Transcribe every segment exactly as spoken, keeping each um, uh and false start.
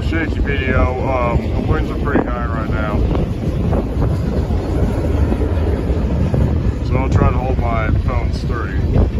shaky video. Um, the winds are pretty high right now. So I'll try to hold my phone sturdy.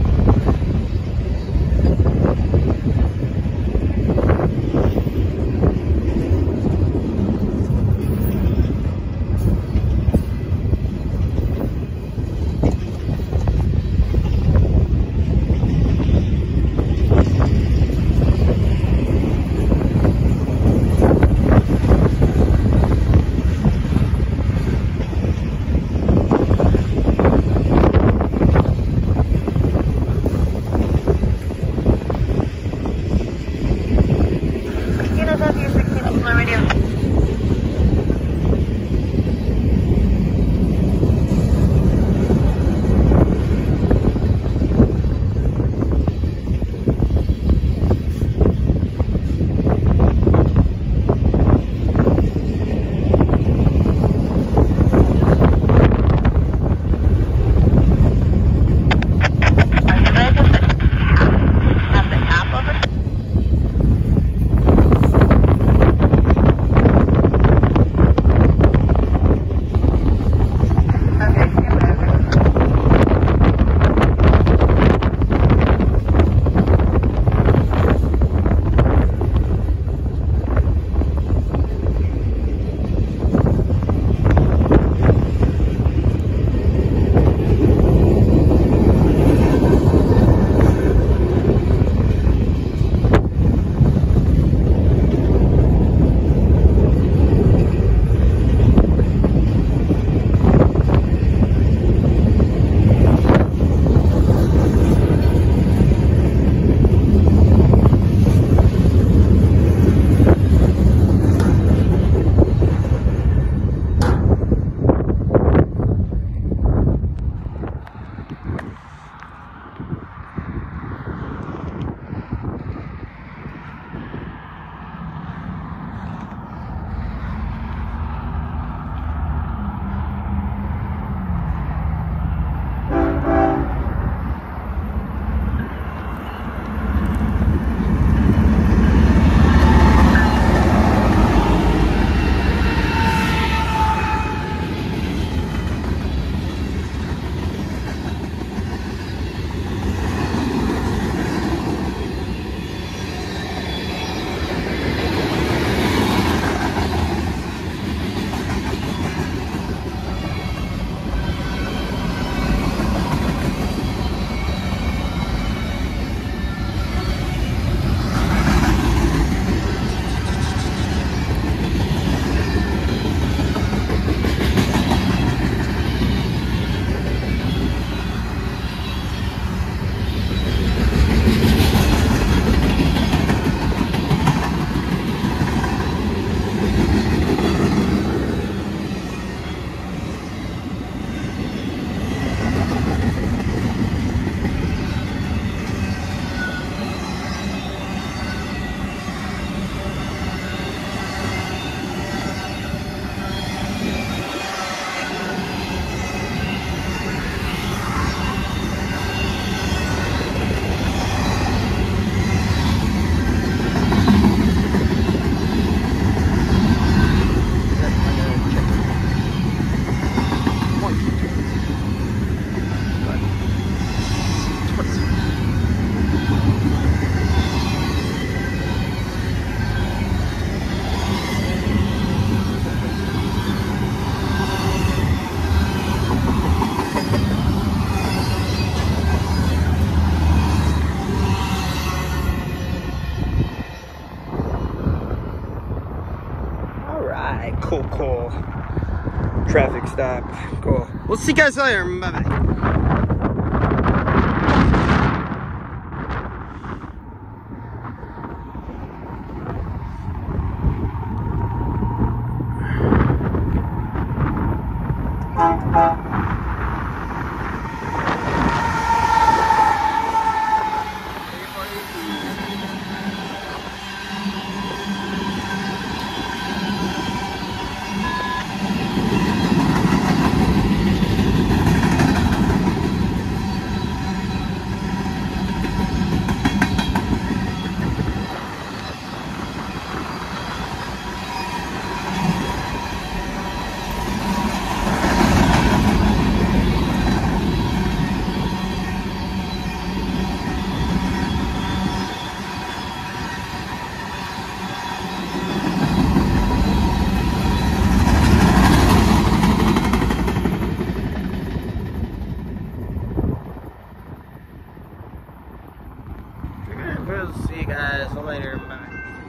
Cool, cool. Traffic stop. Cool. We'll see you guys later. Bye-bye. guys later. Bye.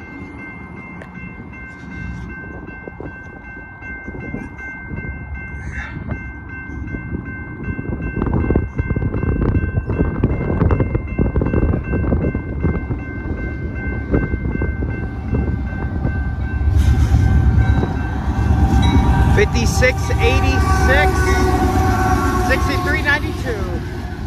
fifty-six eighty-six, sixty-three ninety-two.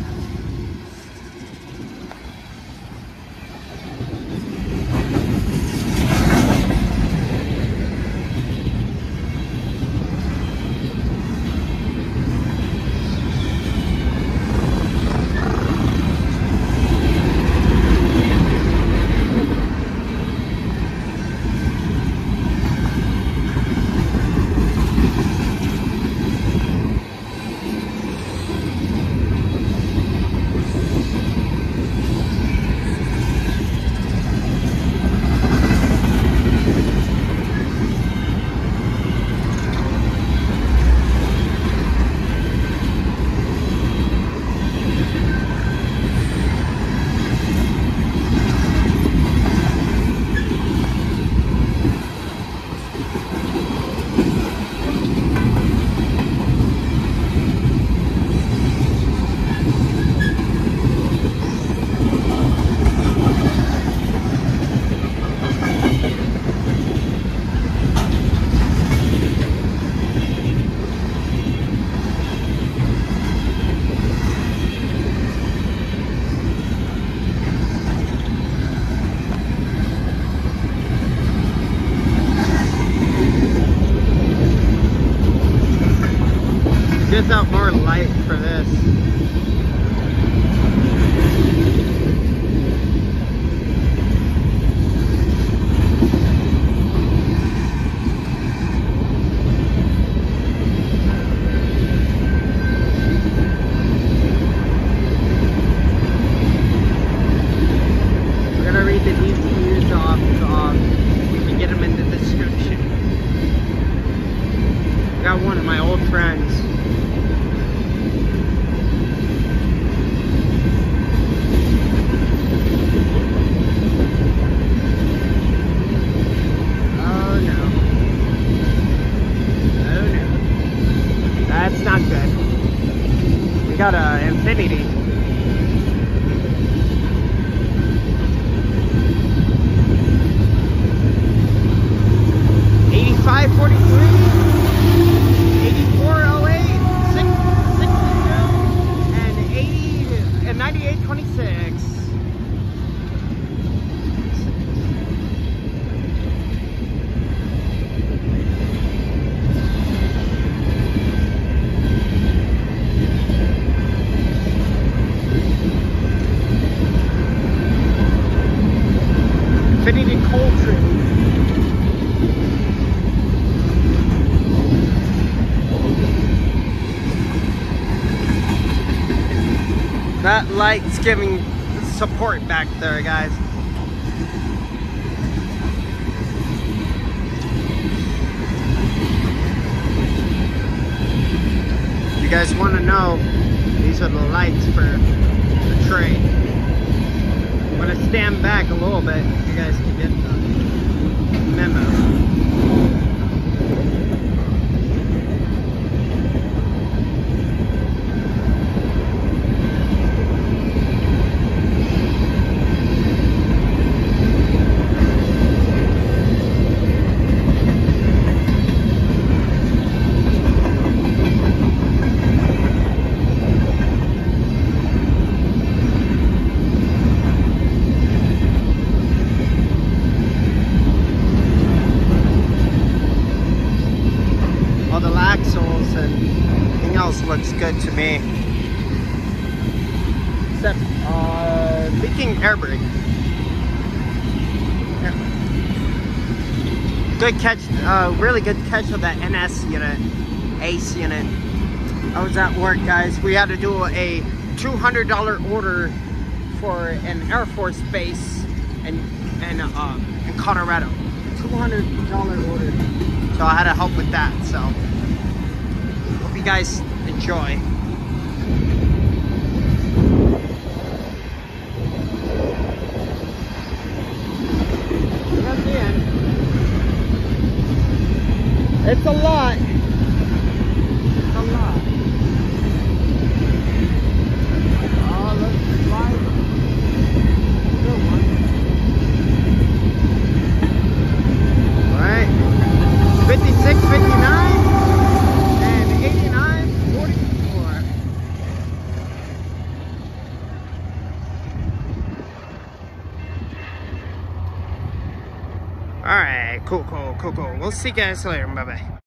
Gets out more light for this. We're gonna read the D T Us off um, and get them in the description. I got one of my old friends. That's not good. We got a Infinity. eighty-five forty-three, eighty-four oh eight, six sixty-two, and eighty and ninety-eight twenty-six. Infinity Coltrane. That light's giving support back there, guys. You guys want to know, these are the lights for the tray. I'm going to stand back a little bit so you guys can get the memo. Axles and everything else looks good to me, except uh, leaking air brake. Yeah. Good catch, uh, really good catch of that N S unit, Ace unit. I was at work, guys. We had to do a two hundred dollar order for an Air Force base in, in, uh, in Colorado. two hundred dollar order. So I had to help with that, so hope you guys enjoy. Alright, cool, cool, cool, cool. We'll see you guys later. Bye-bye.